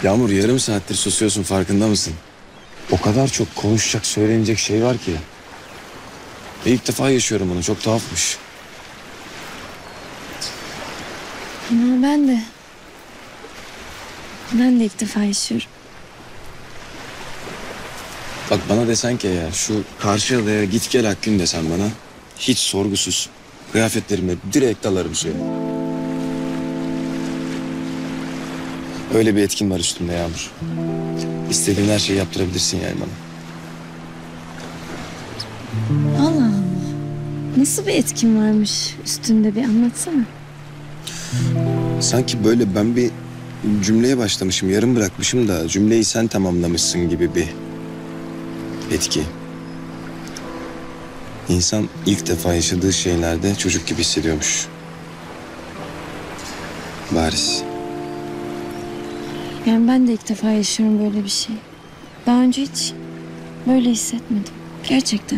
Yağmur, yarım saattir susuyorsun, farkında mısın? O kadar çok konuşacak, söylenecek şey var ki. İlk defa yaşıyorum bunu, çok tuhafmış. Ama ben de. Ben de ilk defa yaşıyorum. Bak, bana desen ki eğer şu karşı adaya git gel Akgün desen bana, hiç sorgusuz kıyafetlerimle direkt dalarım suya. Öyle bir etkin var üstümde Yağmur. İstediğin her şeyi yaptırabilirsin yani bana. Allah Allah. Nasıl bir etkin varmış üstünde, bir anlatsana. Sanki böyle ben bir cümleye başlamışım, yarım bırakmışım da cümleyi sen tamamlamışsın gibi bir etki. İnsan ilk defa yaşadığı şeylerde çocuk gibi hissediyormuş. Bariz. Yani ben de ilk defa yaşıyorum böyle bir şey. Daha önce hiç böyle hissetmedim. Gerçekten.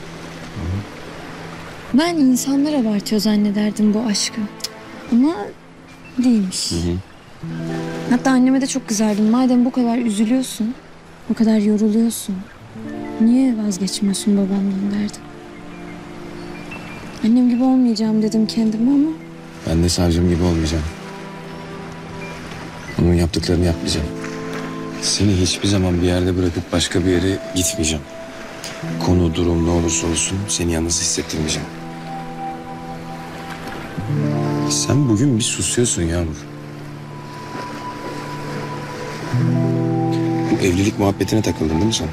Ben insanlar abartıyor zannederdim bu aşkı. Ama değilmiş. Hatta anneme de çok kızardım. Madem bu kadar üzülüyorsun, bu kadar yoruluyorsun, niye vazgeçmiyorsun babamdan derdim. Annem gibi olmayacağım dedim kendime ama Ben de savcım gibi olmayacağım. Onun yaptıklarını yapmayacağım. Seni hiçbir zaman bir yerde bırakıp başka bir yere gitmeyeceğim. Konu, durum ne olursa olsun seni yalnız hissettirmeyeceğim. Sen bugün bir susuyorsun Yağmur. Bu evlilik muhabbetine takıldın değil mi sen?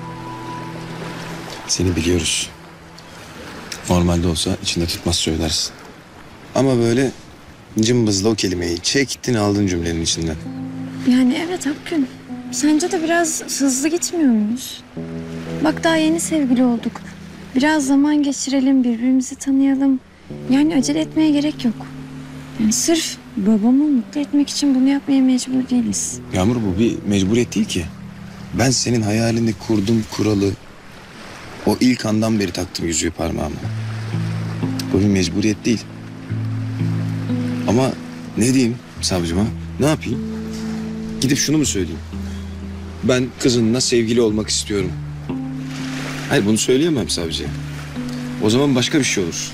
Seni biliyoruz. Normalde olsa içinde tutmaz söylersin. Ama böyle cımbızla o kelimeyi çektin, aldın cümlenin içinden. yani evet Akgün. Sence de biraz hızlı gitmiyor muyuz? Bak daha yeni sevgili olduk. Biraz zaman geçirelim, birbirimizi tanıyalım. Yani acele etmeye gerek yok. Yani sırf babamı mutlu etmek için bunu yapmaya mecbur değiliz. Yağmur, bu bir mecburiyet değil ki. Ben senin hayalini kurdum kuralı. O ilk andan beri taktım yüzüğü parmağıma. Bu bir mecburiyet değil. Ama ne diyeyim savcıma? Ne yapayım? Gidip şunu mu söyleyeyim? Ben kızınla sevgili olmak istiyorum. Hayır, bunu söyleyemem savcıya. O zaman başka bir şey olur.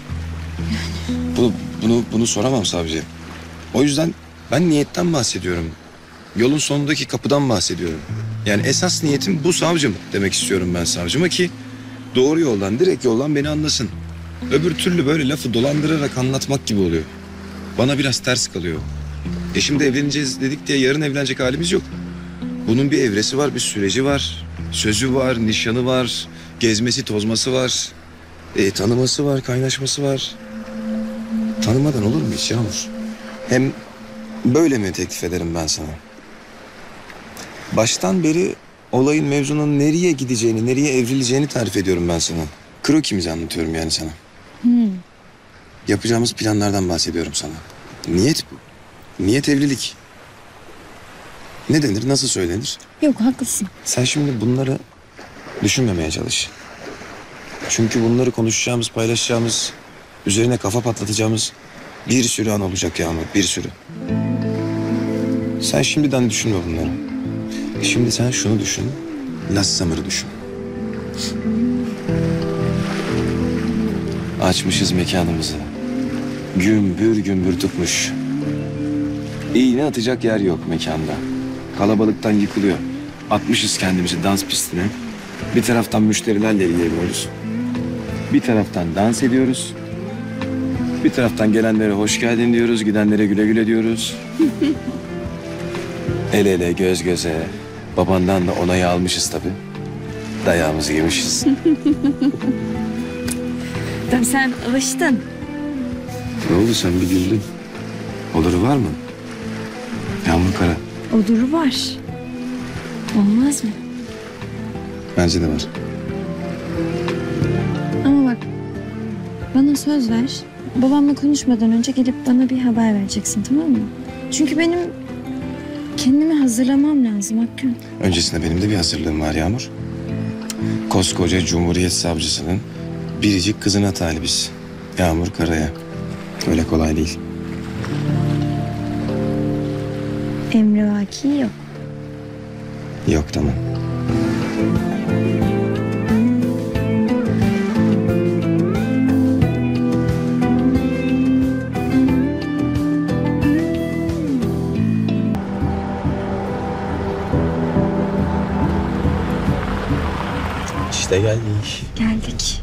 Bunu soramam savcıya. O yüzden ben niyetten bahsediyorum. Yolun sonundaki kapıdan bahsediyorum. Yani esas niyetim bu savcım demek istiyorum ben savcıma ki doğru yoldan, direkt yoldan beni anlasın. Öbür türlü böyle lafı dolandırarak anlatmak gibi oluyor. Bana biraz ters kalıyor. Şimdi evleneceğiz dedik diye yarın evlenecek halimiz yok. Bunun bir evresi var, bir süreci var. Sözü var, nişanı var, gezmesi, tozması var. Tanıması var, kaynaşması var. Tanımadan olur mu hiç Yağmur? Hem böyle mi teklif ederim ben sana? Baştan beri olayın, mevzunun nereye gideceğini, nereye evrileceğini tarif ediyorum ben sana. Krokimizi anlatıyorum yani sana. Yapacağımız planlardan bahsediyorum sana. Niyet bu. Niyet evlilik. Ne denir, nasıl söylenir? Yok, haklısın. Sen şimdi bunları düşünmemeye çalış. Çünkü bunları konuşacağımız, paylaşacağımız, üzerine kafa patlatacağımız bir sürü an olacak Yağmur, bir sürü. Sen şimdiden düşünme bunları. Şimdi sen şunu düşün, Last Summer'ı düşün. Açmışız mekanımızı. Gümbür gümbür tutmuş. İğne atacak yer yok mekanda. Kalabalıktan yıkılıyor. Atmışız kendimizi dans pistine. Bir taraftan müşterilerle ilgileniyoruz. Bir taraftan dans ediyoruz. Bir taraftan gelenlere hoş geldin diyoruz. Gidenlere güle güle diyoruz. El ele, göz göze. Babandan da onayı almışız tabii. Dayağımızı yemişiz. Tabii sen alıştın. Ne oldu, sen bir güldün? Oluru var mı? Yağmur Kara. Oduru var. Olmaz mı? Bence de var. Ama bak, bana söz ver. Babamla konuşmadan önce gelip bana bir haber vereceksin, tamam mı? Çünkü benim kendimi hazırlamam lazım Akgün. Öncesinde benim de bir hazırlığım var Yağmur. Koskoca Cumhuriyet Savcısının biricik kızına talibiz. Yağmur Kara'ya. Öyle kolay değil. Emrivaki yok. Yok, tamam. İşte geldik. Geldik.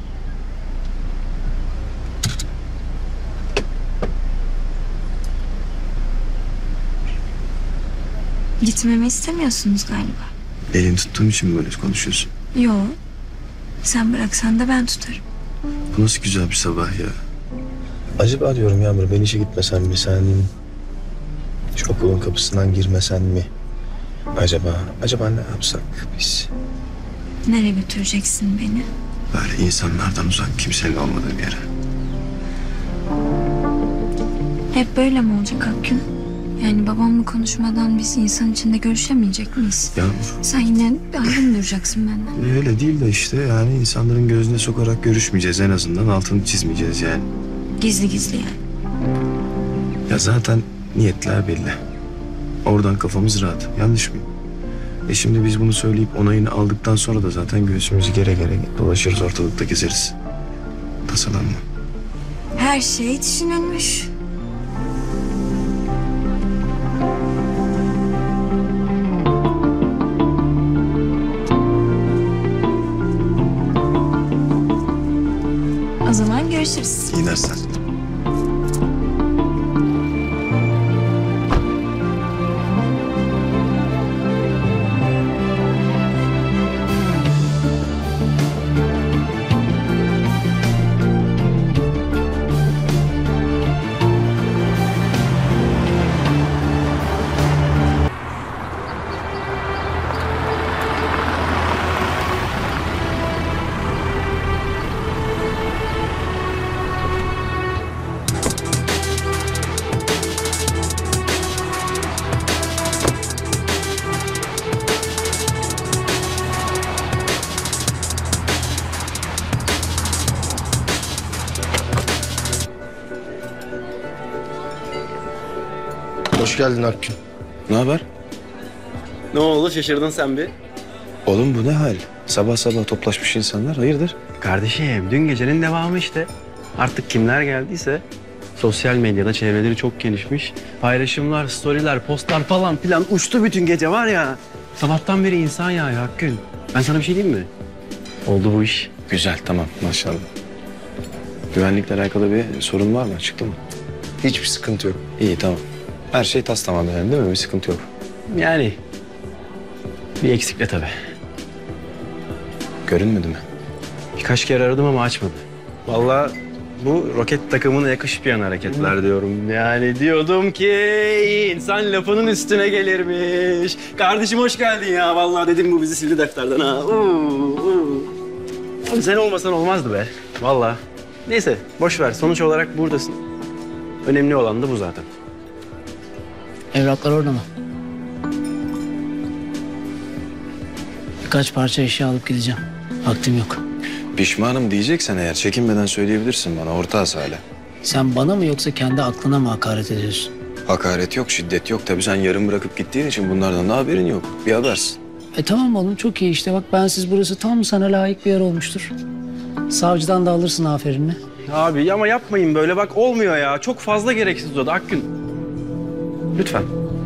Gitmemi istemiyorsunuz galiba. Elini tuttuğum için mi böyle konuşuyorsun? Yo. Sen bıraksan da ben tutarım. Bu nasıl güzel bir sabah ya. Acaba diyorum Yağmur, ben işe gitmesen mi, sen şu okulun kapısından girmesen mi? Acaba ne yapsak biz? Nereye götüreceksin beni? Böyle insanlardan uzak, kimsenin olmadığı bir yere. Hep böyle mi olacak Akgün? Yani babamla konuşmadan biz insan içinde görüşemeyecek miyiz? Yağmur. Sen yine ayrı mı duracaksın benden? Öyle değil de işte, yani insanların gözüne sokarak görüşmeyeceğiz, en azından altını çizmeyeceğiz yani. Gizli gizli yani. Ya zaten niyetler belli. Oradan kafamız rahat. Yanlış mıyım? Şimdi biz bunu söyleyip onayını aldıktan sonra da zaten göğsümüzü gere gere dolaşırız, ortalıkta gezeriz. Tasalanma. Her şey düşünülmüş. O zaman görüşürüz. İyi dersler. Hoş geldin Akgün. Ne haber? Ne oldu, şaşırdın sen bir? Oğlum bu ne hal? Sabah sabah toplaşmış insanlar, hayırdır? Kardeşim dün gecenin devamı işte. Artık kimler geldiyse sosyal medyada çevreleri çok gelişmiş. Paylaşımlar, storyler, postlar falan filan uçtu bütün gece var ya. Sabahtan beri insan yağıyor Hakkın. Ben sana bir şey diyeyim mi? Oldu bu iş. Güzel, tamam, maşallah. Güvenlikle alakalı bir sorun var mı? Çıktı mı? Hiçbir sıkıntı yok. İyi, tamam. Her şey tas tamam yani, değil mi? Bir sıkıntı yok. Yani bir eksikle tabii. Görünmedi mi? Birkaç kere aradım ama açmadı. Vallahi bu roket takımına yakışmayan hareketler diyorum. Yani diyordum ki insan lafının üstüne gelirmiş. Kardeşim hoş geldin ya. Vallahi dedim bu bizi sildi defterden ha. Abi sen olmasan olmazdı be. Vallahi. Neyse boş ver. Sonuç olarak buradasın. Önemli olan da bu zaten. Evraklar orada mı? Birkaç parça eşya alıp gideceğim. Vaktim yok. Pişmanım diyeceksen eğer çekinmeden söyleyebilirsin bana, ortağız hala. Sen bana mı yoksa kendi aklına mı hakaret ediyorsun? Hakaret yok, şiddet yok. Tabii sen yarım bırakıp gittiğin için bunlardan da haberin yok. Bir habersin. Tamam oğlum çok iyi işte bak bensiz burası tam sana layık bir yer olmuştur. Savcıdan da alırsın aferinini. Abi ama yapmayın böyle bak olmuyor ya. Çok fazla gereksiz o da Akgün. Lütfen.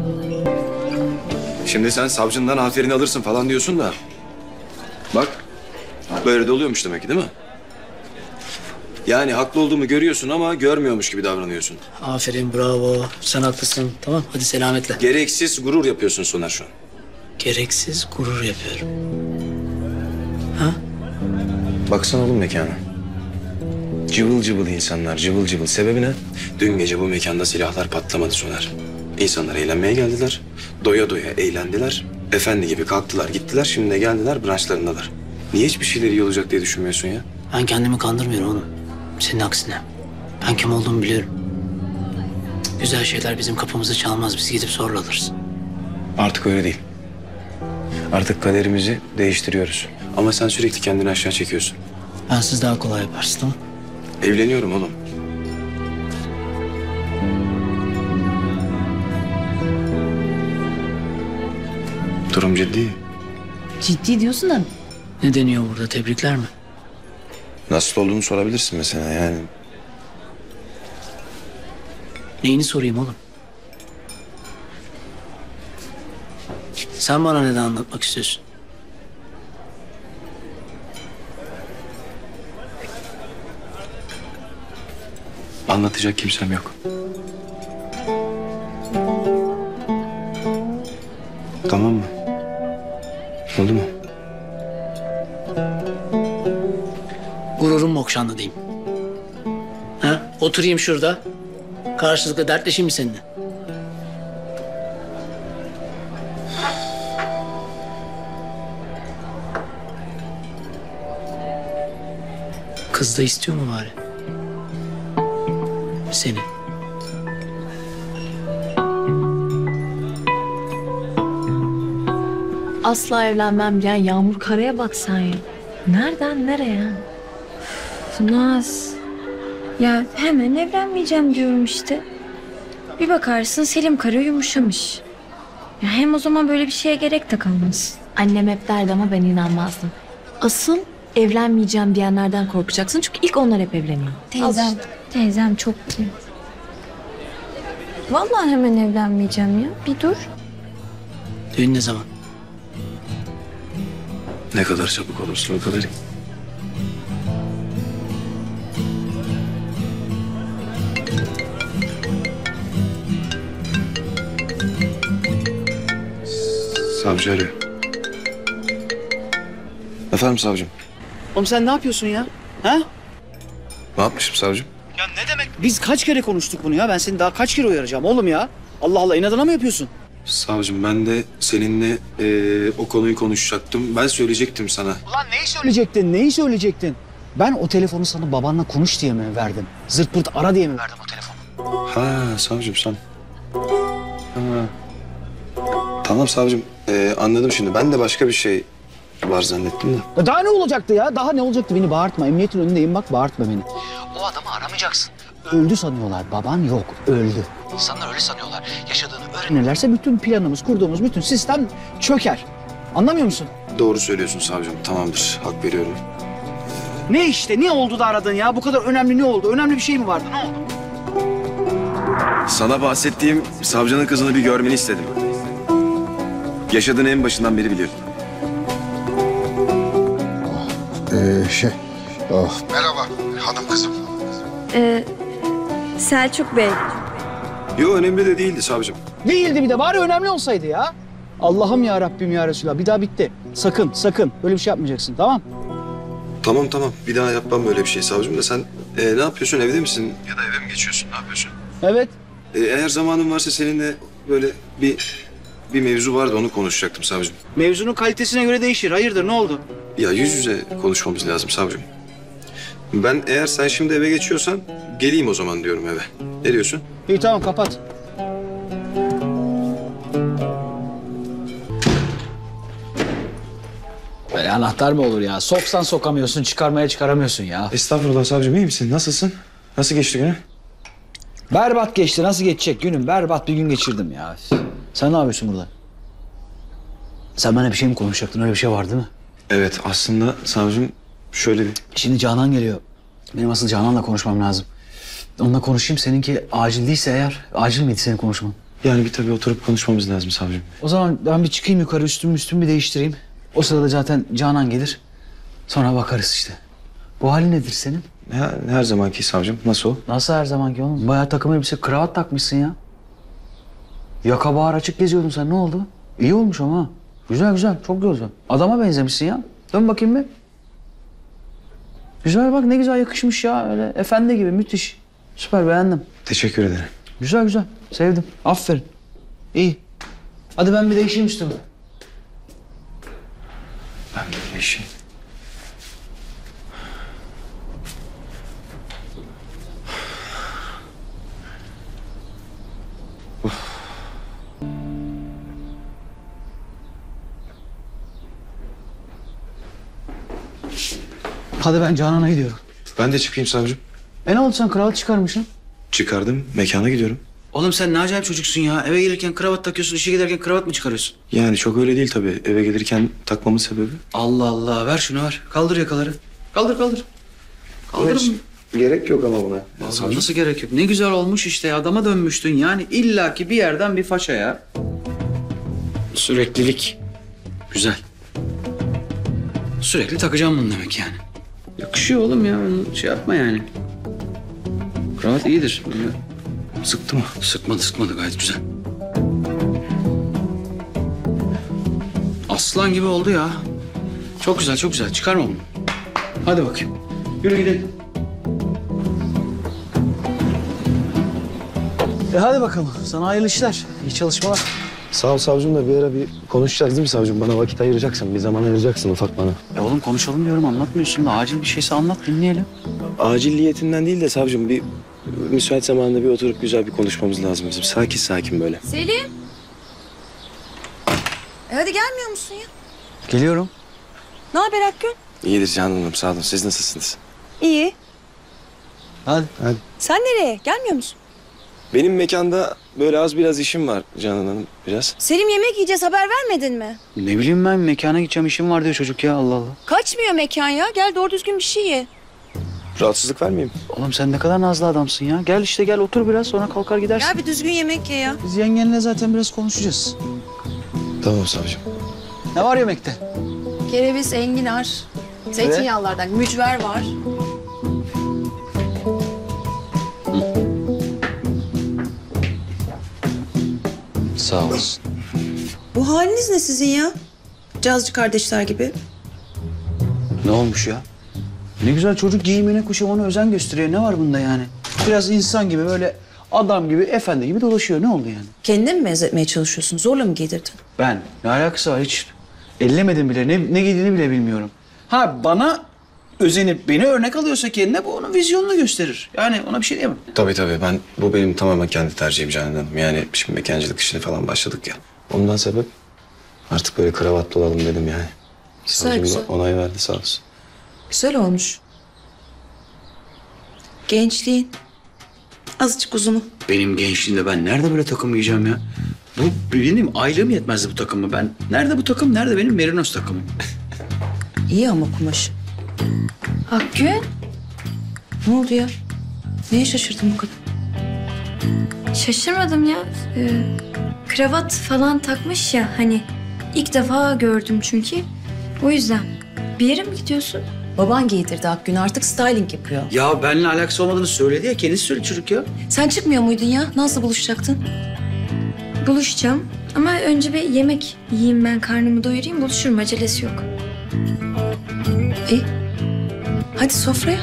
Şimdi sen savcından aferin alırsın falan diyorsun da. Bak, böyle de oluyormuş demek ki, değil mi? Yani haklı olduğumu görüyorsun ama görmüyormuş gibi davranıyorsun. Aferin bravo sen haklısın tamam hadi selametle. Gereksiz gurur yapıyorsun Soner şu an. Gereksiz gurur yapıyorum. Ha? Baksana oğlum mekana. Cıvıl cıvıl insanlar, cıvıl cıvıl. Sebebi ne? Dün gece bu mekanda silahlar patlamadı Soner. İnsanlar eğlenmeye geldiler. Doya doya eğlendiler. Efendi gibi kalktılar gittiler. Şimdi de geldiler branşlarındalar. Niye hiçbir şeyleri iyi olacak diye düşünmüyorsun ya? Ben kendimi kandırmıyorum oğlum. Senin aksine. Ben kim olduğumu biliyorum. Güzel şeyler bizim kapımızı çalmaz biz gidip zorla alırız. Artık öyle değil. Artık kaderimizi değiştiriyoruz. Ama sen sürekli kendini aşağı çekiyorsun. Bensiz daha kolay yaparsın tamam. Evleniyorum oğlum. Durum ciddi. ciddi diyorsun da Ne deniyor burada, tebrikler mi? Nasıl olduğunu sorabilirsin mesela yani. Neyini sorayım oğlum? Sen bana neden anlatmak istiyorsun? Anlatacak kimsem yok. Tamam mı? Oldu mu? Gururum okşandı diyeyim. Ha? Oturayım şurada. Karşılıklı dertleşeyim mi seninle? Kız da istiyor mu bari? Seni. asla evlenmem diyen Yağmur Kara'ya bak sen ya. Nereden nereye? Naz. Ya hemen evlenmeyeceğim diyorum işte. Bir bakarsın Selim Kara yumuşamış. Ya hem o zaman böyle bir şeye gerek de kalmaz. Annem hep derdi ama ben inanmazdım. Asıl evlenmeyeceğim diyenlerden korkacaksın çünkü ilk onlar hep evleniyor. Teyzem çok iyi. Vallahi hemen evlenmeyeceğim ya. Bir dur. Düğün ne zaman? Ne kadar çabuk olursa o kadar iyi. Savcı arıyor. Efendim savcım. Oğlum sen ne yapıyorsun ya? Ha? Ne yapmışım savcım? Ya ne demek? Biz kaç kere konuştuk bunu ya? Ben seni daha kaç kere uyaracağım oğlum ya? Allah Allah, inadına mı yapıyorsun? Savcım ben de seninle o konuyu konuşacaktım. Ben söyleyecektim sana. Ulan neyi söyleyecektin? Neyi söyleyecektin? Ben o telefonu sana babanla konuş diye mi verdim? Zırt pırt ara diye mi verdim o telefonu? Ha savcım sen. Ha. Tamam savcım anladım şimdi. Ben de başka bir şey var zannettim de. Ya daha ne olacaktı ya? Daha ne olacaktı? Beni bağırtma. Emniyetin önündeyim, bak bağırtma beni. O adamı aramayacaksın. Öldü sanıyorlar. Baban yok. Öldü. İnsanlar öyle sanıyorlar. Yaşadığını öğrenirlerse bütün planımız, kurduğumuz bütün sistem çöker. Anlamıyor musun? Doğru söylüyorsun savcım. Tamamdır. Hak veriyorum. Ne işte? Ne oldu da aradın ya? Bu kadar önemli ne oldu? Önemli bir şey mi vardı? Ne oldu? Sana bahsettiğim savcının kızını bir görmeni istedim. Yaşadığını en başından beri biliyorum. Merhaba hanım kızım. Selçuk Bey. Yok önemli de değildi savcım. Değildi, bir de bari önemli olsaydı ya. Allah'ım ya Rabbim ya Resulallah. Bir daha bitti. Sakın sakın böyle bir şey yapmayacaksın, tamam? Tamam. Bir daha yapmam böyle bir şey savcım da sen ne yapıyorsun? Evde misin? Ya da eve mi geçiyorsun? Ne yapıyorsun? Evet. Eğer zamanın varsa seninle böyle bir mevzu vardı onu konuşacaktım savcım. Mevzunun kalitesine göre değişir. Hayırdır, ne oldu? Ya yüz yüze konuşmamız lazım savcım. Ben eğer sen şimdi eve geçiyorsan geleyim o zaman diyorum eve. Ne diyorsun? İyi tamam, kapat. Böyle anahtar mı olur ya? Soksan sokamıyorsun, çıkarmaya çıkaramıyorsun ya. Estağfurullah savcım iyi misin? Nasılsın? Nasıl geçti günü? Berbat geçti. Nasıl geçecek günüm? Berbat bir gün geçirdim ya. Sen ne yapıyorsun burada? Sen benimle bir şey mi konuşacaktın? Öyle bir şey var değil mi? Evet aslında savcım şöyle bir... Şimdi Canan geliyor. Benim asıl Canan'la konuşmam lazım. Onunla konuşayım. Seninki acil değilse eğer. Acil miydi senin konuşman? Yani bir tabii oturup konuşmamız lazım savcım. O zaman ben bir çıkayım yukarı. Üstümü bir değiştireyim. O sırada zaten Canan gelir. Sonra bakarız işte. Bu hali nedir senin? Her zamanki savcım. Nasıl o? Nasıl her zamanki oğlum? Bayağı takım elbise, kravat takmışsın ya. Yaka bağır açık geziyordun sen. Ne oldu? İyi olmuş ama. Güzel. Çok güzel. Adama benzemişsin ya. Dön bakayım bir. Güzel bak, ne güzel yakışmış ya. Öyle efendi gibi, müthiş. Süper, beğendim. Teşekkür ederim. Güzel. Sevdim. Aferin. İyi. Hadi ben bir değişeyim üstümü. Ben de işim. Hadi ben Canan'a gidiyorum. Ben de çıkayım savcım. Ne oldu, sen kravat çıkarmışsın? Çıkardım. Mekana gidiyorum. Oğlum sen ne acayip çocuksun ya. Eve gelirken kravat takıyorsun, işe giderken kravat mı çıkarıyorsun? Yani çok öyle değil tabii. Eve gelirken takmamın sebebi. Allah Allah, ver şunu ver. Kaldır yakaları. Kaldır. Kaldır mı? Gerek yok ama buna. Vallahi nasıl gerek yok? Ne güzel olmuş işte, adama dönmüştün. Yani illaki bir yerden bir faça ya. Süreklilik. Güzel. Sürekli takacağım bunu demek yani. Yakışıyor oğlum ya, onu şey yapma yani. Kravat iyidir. Sıktı mı? Sıkmadı gayet güzel. Aslan gibi oldu ya. Çok güzel. Çıkarma bunu. Hadi bakayım. Yürü gidelim. Hadi bakalım. Sana hayırlı işler. İyi çalışmalar. Sağ ol savcım da bir ara bir konuşacağız değil mi savcım? Bana vakit ayıracaksın, bir zaman ayıracaksın ufak bana. Oğlum konuşalım diyorum, anlatmıyorsun da acil bir şeyse anlat, dinleyelim. Acilliyetinden değil de savcım bir müsait zamanda bir oturup güzel bir konuşmamız lazım bizim. Sakin böyle. Selim. Hadi gelmiyor musun ya? Geliyorum. Ne haber Akgün? İyidir Canan Hanım, sağ olun. Siz nasılsınız? İyi. Hadi. Sen nereye? Gelmiyor musun? Benim mekanda böyle az biraz işim var Canan Hanım, biraz. Selim yemek yiyeceğiz, haber vermedin mi? Ne bileyim ben, mekana gideceğim, işim var diyor çocuk ya, Allah Allah. Kaçmıyor mekan ya. Gel doğru düzgün bir şey ye. Rahatsızlık vermeyeyim. Oğlum sen ne kadar nazlı adamsın ya. Gel işte, gel otur biraz, sonra kalkar gidersin. Gel bir düzgün yemek ye ya. Biz yengenle zaten biraz konuşacağız. Tamam savcım. Ne var yemekte? Kereviz, enginar, zeytinyağlılardan, mücver var. Sağ olasın. Bu haliniz ne sizin ya? Cazcı kardeşler gibi. Ne olmuş ya? Ne güzel çocuk giyimine kuşamına özen gösteriyor. Ne var bunda yani? Biraz insan gibi böyle adam gibi, efendi gibi dolaşıyor. Ne oldu yani? Kendine mi benzetmeye çalışıyorsun? Zorla mı giydirdin? Ben? Ne alakası var? Hiç ellemedim bile. Ne giydiğini bile bilmiyorum. Ha bana özenip beni örnek alıyorsa kendine, bu onun vizyonunu gösterir. Yani ona bir şey diyemem. Tabii bu benim tamamen kendi tercihim Canan Hanım. Yani şimdi mekancılık işine falan başladık ya. Ondan sebep artık böyle kravatlı olalım dedim yani. Savcım da Güzel. onay verdi sağ olsun. Güzel olmuş. Gençliğin azıcık uzunu. Benim gençliğimde ben nerede böyle takım giyeceğim ya? Bu benim aylığım yetmezdi bu takımı. Ben nerede bu takım? Nerede benim Merinos takımım? İyi ama kumaşı. Akgün. Ne oldu ya? Neye şaşırdın bu kadar? Şaşırmadım ya. Kravat falan takmış ya hani. İlk defa gördüm çünkü. O yüzden. Bir yere mi gidiyorsun? Baban giydirdi Akgün, artık styling yapıyor. Ya benimle alakası olmadığını söyledi ya. Kendisi söyledi çocuk ya. Sen çıkmıyor muydun ya? Nasıl buluşacaktın? Buluşacağım. Ama önce bir yemek yiyeyim, ben karnımı doyurayım, buluşurum, acelesi yok. İyi. Hadi sofraya.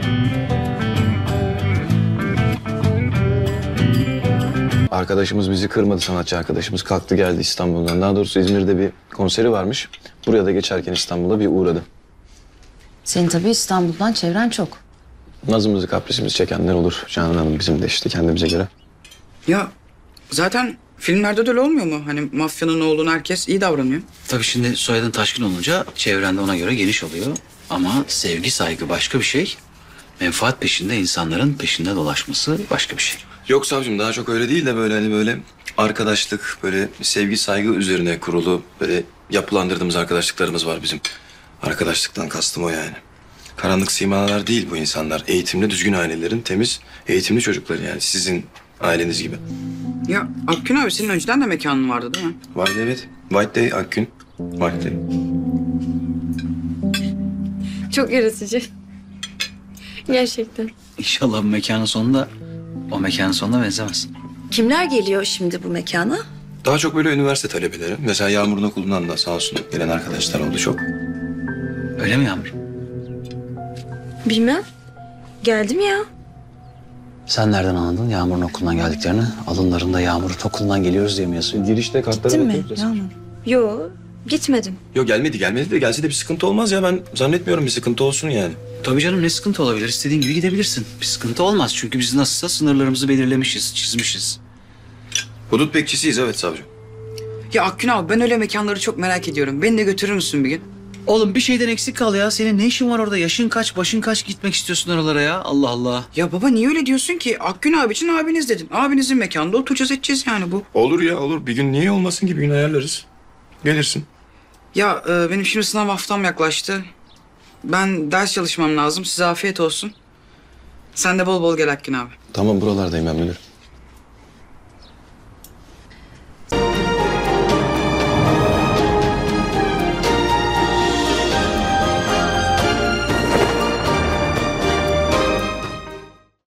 Arkadaşımız bizi kırmadı, sanatçı arkadaşımız. Kalktı geldi İstanbul'dan. Daha doğrusu İzmir'de bir konseri varmış. Buraya da geçerken İstanbul'a bir uğradı. Senin tabii İstanbul'dan çevren çok. Nazımızı, kaprisimizi çekenler olur Canan Hanım, bizim de işte kendimize göre. Ya zaten filmlerde de öyle olmuyor mu? Hani mafyanın oğluna herkes iyi davranıyor. Tabii şimdi soyadın Taşkın olunca çevrende ona göre geniş oluyor. Ama sevgi, saygı başka bir şey. Menfaat peşinde insanların peşinde dolaşması başka bir şey. Yok savcım, daha çok öyle değil de böyle hani böyle arkadaşlık, böyle sevgi saygı üzerine kurulu böyle yapılandırdığımız arkadaşlıklarımız var bizim. Arkadaşlıktan kastım o yani. Karanlık simalar değil bu insanlar. Eğitimli, düzgün ailelerin temiz, eğitimli çocukları yani. Sizin aileniz gibi. Ya Akgün abi, senin önceden de mekanın vardı değil mi? Vardı evet. White Day Akgün. White Day. Çok yaratıcı. Gerçekten. İnşallah mekanın sonunda o mekanın sonuna benzemez. Kimler geliyor şimdi bu mekana? Daha çok böyle üniversite talebeleri. Mesela Yağmur'un okulundan da sağ olsun gelen arkadaşlar oldu çok. Öyle mi Yağmur? Bilmem. Geldim ya. Sen nereden anladın Yağmur'un okulundan geldiklerini? Alınlarında Yağmur'un okulundan geliyoruz diye mi yazıyor? Girişte kartlara Gittin mi? bakıyoruz. Yağmur. Yo, gitmedim. Yok gelmedi de gelse de bir sıkıntı olmaz ya. Ben zannetmiyorum bir sıkıntı olsun yani. Tabii canım, ne sıkıntı olabilir? İstediğin gibi gidebilirsin. Bir sıkıntı olmaz çünkü biz nasılsa sınırlarımızı belirlemişiz, çizmişiz. Hudut bekçisiyiz evet savcım. Ya Akgün abi, ben öyle mekanları çok merak ediyorum. Beni de götürür müsün bir gün? Oğlum bir şeyden eksik kal ya. Senin ne işin var orada? Yaşın kaç, başın kaç gitmek istiyorsun oralara ya? Allah Allah. Ya baba niye öyle diyorsun ki? Akgün abi için abiniz dedin. Abinizin mekanında oturacağız edeceğiz yani bu. Olur ya olur. Bir gün niye olmasın ki, bir gün ayarlarız. Gelirsin. Ya benim şimdi sınav haftam yaklaştı. Ben ders çalışmam lazım. Size afiyet olsun. Sen de bol bol gel Akgün abi. Tamam, buralardayım ben, müdür.